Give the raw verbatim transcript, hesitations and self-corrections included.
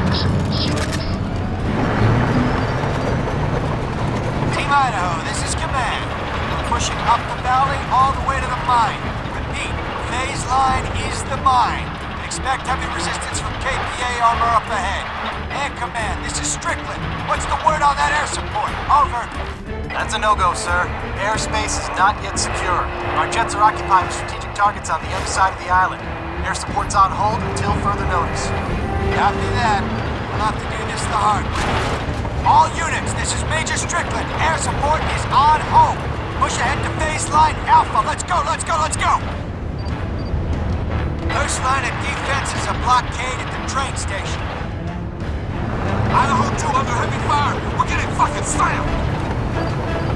Team Idaho, this is command. We're pushing up the valley all the way to the mine. Repeat, phase line is the mine. Expect heavy resistance from K P A armor up ahead. Air Command, this is Strickland. What's the word on that air support? Over. That's a no-go, sir. Airspace is not yet secure. Our jets are occupying strategic targets on the other side of the island. Air support's on hold until further notice. Copy that. We'll have to do this the hard way. All units, this is Major Strickland. Air support is on hold. Push ahead to phase line Alpha. Let's go, let's go, let's go! First line of defense is a blockade at the train station. Idaho two under heavy fire. We're getting fucking slammed.